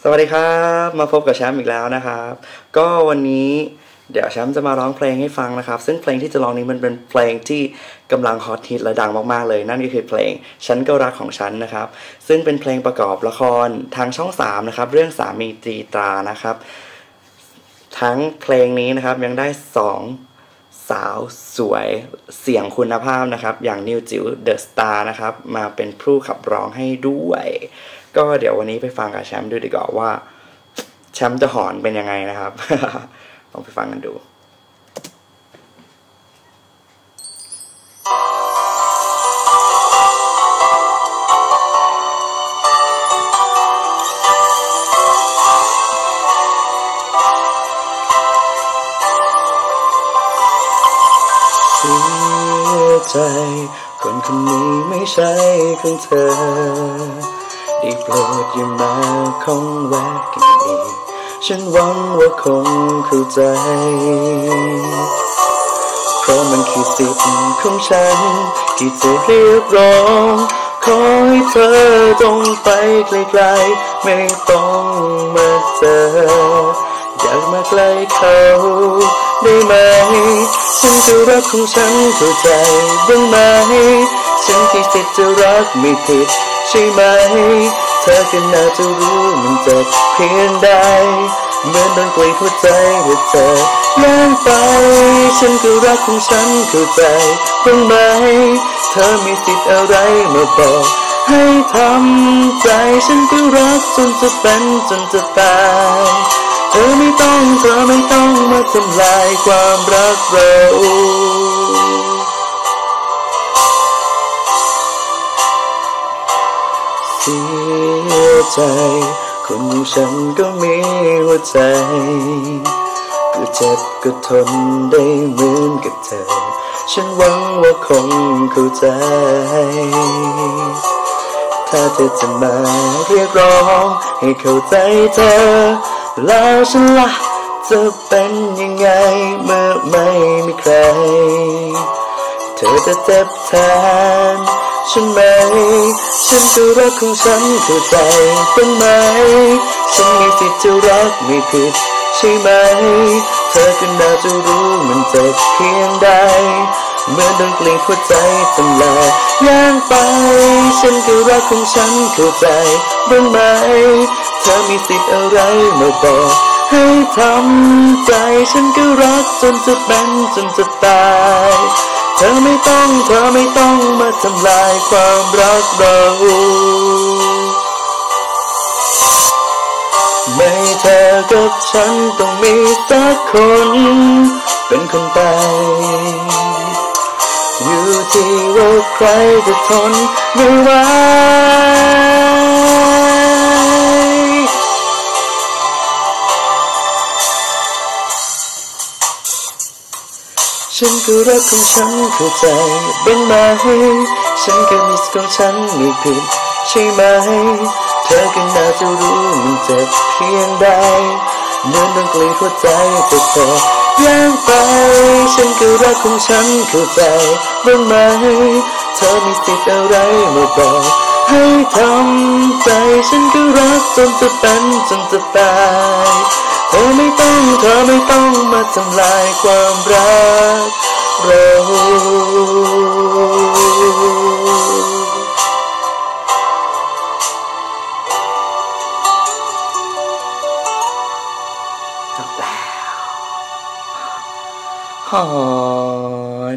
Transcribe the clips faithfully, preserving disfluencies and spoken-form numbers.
สวัสดีครับมาพบกับแชมป์อีกแล้วนะครับก็วันนี้เดี๋ยวแชมป์จะมาร้องเพลงให้ฟังนะครับซึ่งเพลงที่จะร้องนี้มันเป็นเพลงที่กำลังฮอตฮิตและดังมากๆเลยนั่นก็คือเพลงฉันก็รักของฉันนะครับซึ่งเป็นเพลงประกอบละครทางช่องสามนะครับเรื่องสามีตรีตรานะครับทั้งเพลงนี้นะครับยังได้สองสาวสวยเสียงคุณภาพนะครับอย่างนิวจิ๋วเดอะสตาร์นะครับมาเป็นผู้ขับร้องให้ด้วยก็เดี๋ยววันนี้ไปฟังกับแชมป์ดูดีกว่าว่าแชมป์จะหอนเป็นยังไงนะครับ ลองไปฟังกันดูเสียใจคนคนนี้ไม่ใช่ของเธอได้โปรดอย่ามาคงแวะกันอีกฉันหวังว่าคงเข้าใจเพราะมันคือสิทธิ์ของฉันที่จะเรียกร้องขอให้เธอต้องไปไกลๆไม่ต้องมาเจออยากมาใกล้เขาได้ไหมฉันจะรักของฉันเข้าใจบ้างไหมฉันที่สิทธิ์จะรักไม่ผิดใช่ไหมเธอก็น่าจะรู้มันเจ็บเพียงใดเหมือนโดนกรีดหัวใจและเธอแย่งไปฉันก็รักของฉันเข้าใจบ้างไหมเธอมีสิทธิ์อะไรมาบอกให้ทำใจฉันก็รักจนจะเป็นจนจะตายเธอไม่ต้องเธอไม่ต้องมาทำลายความรักเราเสียใจคนอย่างฉันก็มีหัวใจก็เจ็บก็ทนได้เหมือนกับเธอฉันหวังว่าคงเข้าใจถ้าเธอจะมาเรียกร้องให้เข้าใจเธอแล้วฉันล่ะจะเป็นยังไงเมื่อไม่มีใครเธอจะเจ็บแทนฉันไหมฉันก็รักของฉันเข้าใจเป็นไหมฉันมีสิทธิ์จะรักไม่ผิดใช่ไหมเธอก็น่าจะรู้มันเจ็บเพียงใดเมื่อโดนกลีบหัวใจทำลายย่างไปฉันก็รักของฉันเข้าใจบ้างไหมเธอมีสิทธิ์อะไรมาบอกให้ทำใจฉันก็รักจนจะเป็นจนจะตายเธอไม่ต้องเธอไม่ต้องมาทำลายความรักเราไม่เธอกับฉันต้องมีสักคนเป็นคนไปอยู่ที่ว่าใครจะทนไม่ไหวฉันก็รักของฉันเข้าใจบ้างไหมฉันก็มีสิทธิ์ของฉันไม่ผิดใช่ไหมเธอก็น่าจะรู้มันเจ็บเพียงใดเหมือนโดนกรีดหัวใจแต่เธอย่างไปฉันก็รักของฉันเข้าใจบ้างไหมเธอมีสิทธิ์อะไรมาบอกให้ทำใจฉันก็รักจนจะเป็นจนจะตายเธอไม่ต้องเธอไม่ต้องมาทำลายความรักเราจบแล้วหอน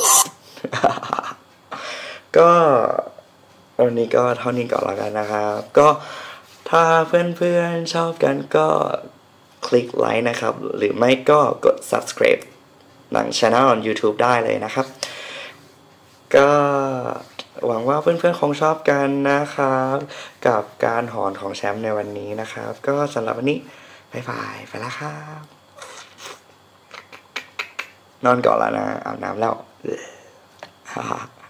ก็วันนี้ก็เท่านี้ก่อนแล้วกันนะครับก็ถ้าเพื่อนๆชอบกันก็คลิกไลค์นะครับหรือไม่ก็กด subscribe หนัง channel YouTube ได้เลยนะครับก็หวังว่าเพื่อนๆคงชอบกันนะครับกับการหอนของแชมป์ในวันนี้นะครับก็สำหรับวันนี้บ๊ายบายไปแล้วครับนอนก่อนแล้วนะอาบน้ำแล้ว